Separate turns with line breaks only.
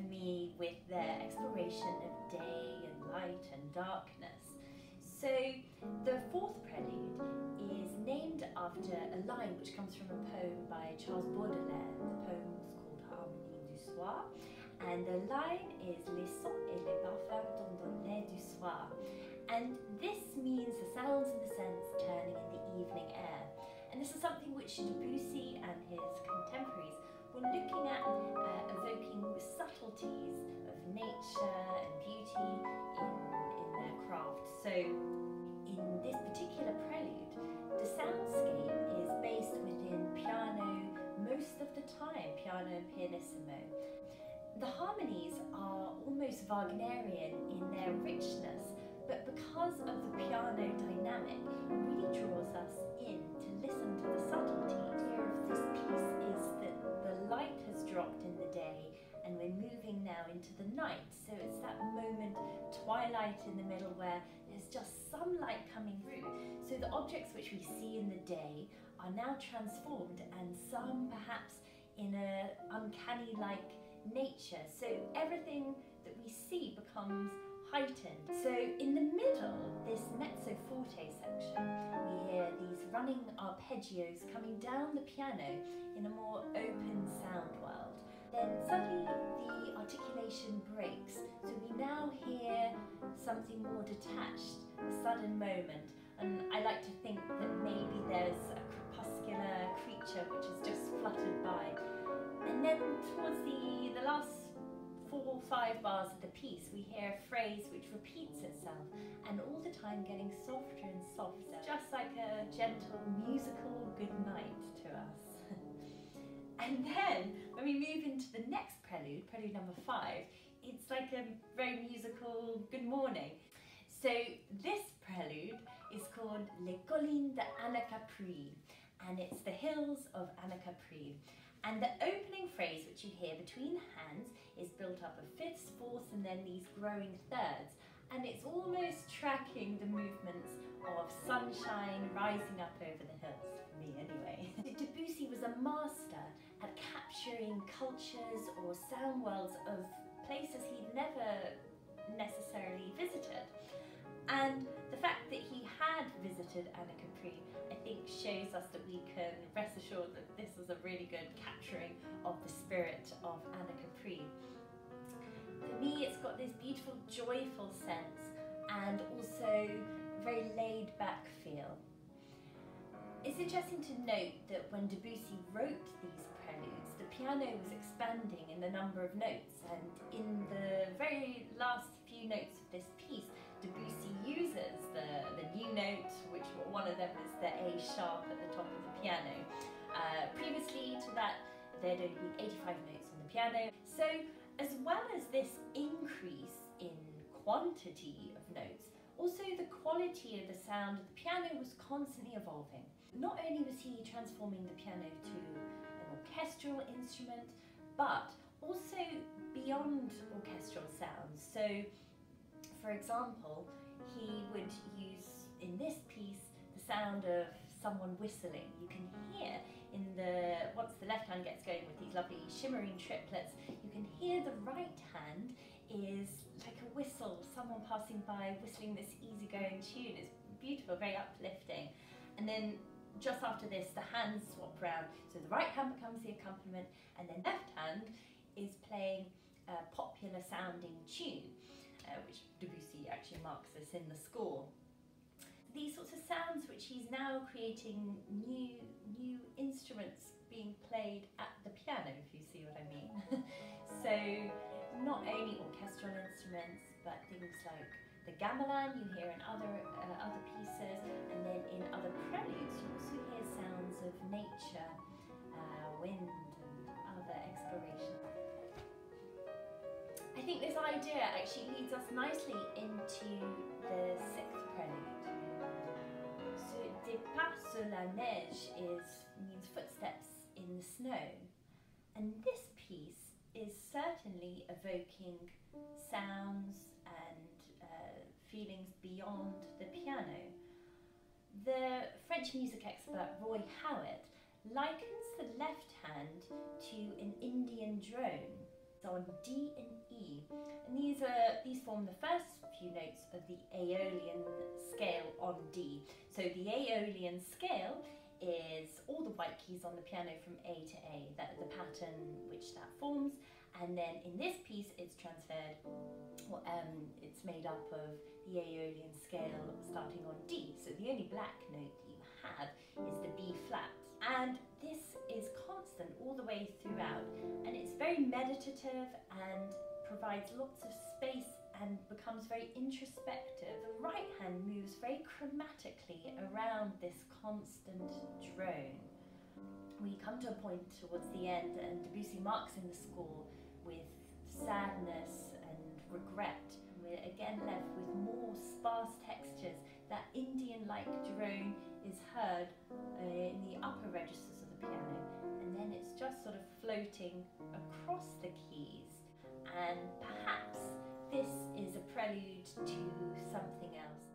for me with their exploration of day and light and darkness. So the fourth prelude is named after a line which comes from a poem by Charles Baudelaire. The poem was called Harmonie du Soir, and the line is Les sons et les parfums dans le lait du soir. And this means the sounds and the scents turning in the evening air. And this is something which Debussy and his contemporaries were looking at, evoking subtleties of nature and beauty in their craft. So in this particular prelude, the soundscape is based within piano most of the time, piano pianissimo. The harmonies are almost Wagnerian in their richness, but because of the piano dynamic, it really draws us in to listen to the subtlety. The idea of this piece is that the light has dropped in the day and we're moving now into the night. So it's that moment, twilight in the middle, where there's just some light coming through. So the objects which we see in the day are now transformed, and some perhaps in an uncanny-like nature. So everything that we see becomes heightened. So in the middle, this mezzo forte section, we hear these running arpeggios coming down the piano in a more open sound world. Then suddenly the articulation breaks, so we now hear something more detached, a sudden moment. And I like to think that maybe there's a crepuscular creature which has just fluttered by. And then towards the last 4 or 5 bars of the piece, we hear a phrase which repeats itself, and all the time getting softer and softer, just like a gentle musical goodnight to us. And then when we move into the next prelude, prelude number 5, it's like a very musical good morning. So this prelude is called Les Collines d'Anacapri, and it's the hills of Anacapri. And the opening phrase, which you hear between hands, is built up of fifths, fourths, and then these growing thirds. And it's almost tracking the movements of sunshine rising up over the hills, for me anyway. Debussy was a master at capturing cultures or sound worlds of places he'd never necessarily visited. And the fact that he had visited Anacapri, I think, shows us that we can rest assured that this was a really good capturing of the spirit of Anacapri. For me, it's got this beautiful, joyful sense and also a very laid-back feel. It's interesting to note that when Debussy wrote these preludes, the piano was expanding in the number of notes, and in the very last few notes of this piece, Debussy uses the new note, which one of them is the A sharp at the top of the piano. Previously to that, there'd only been 85 notes on the piano. So as well as this increase in quantity of notes, also the quality of the sound of the piano was constantly evolving. Not only was he transforming the piano to an orchestral instrument, but also beyond orchestral sounds. So for example, he would use in this piece the sound of someone whistling. You can hear once the left hand gets going with these lovely shimmering triplets, you can hear the right hand is like a whistle, someone passing by whistling this easygoing tune. It's beautiful, very uplifting. And then just after this, the hands swap round. So the right hand becomes the accompaniment, and then left hand is playing a popular sounding tune. Which Debussy actually marks this in the score. These sorts of sounds which he's now creating new instruments being played at the piano, if you see what I mean. So not only orchestral instruments, but things like the gamelan you hear in other pieces, and then in other preludes you also hear sounds of nature, wind and other exploration. I think this idea actually leads us nicely into the 6th prelude. So des pas sur la neige means footsteps in the snow, and this piece is certainly evoking sounds and feelings beyond the piano. The French music expert Roy Howitt likens the left hand to an Indian drone. on D and E, and these form the first few notes of the Aeolian scale on D. So the Aeolian scale is all the white keys on the piano from A to A, that the pattern which that forms, and then in this piece it's transferred, it's made up of the Aeolian scale starting on D. So the only black note that you have is the B flat, and this is constant all the way throughout, and it's very meditative and provides lots of space and becomes very introspective. The right hand moves very chromatically around this constant drone. We come to a point towards the end, and Debussy marks in the score with sadness and regret. We're again left with more sparse textures. That Indian-like drone is heard in the upper registers of the piano, and then it's just sort of floating across the keys, and perhaps this is a prelude to something else.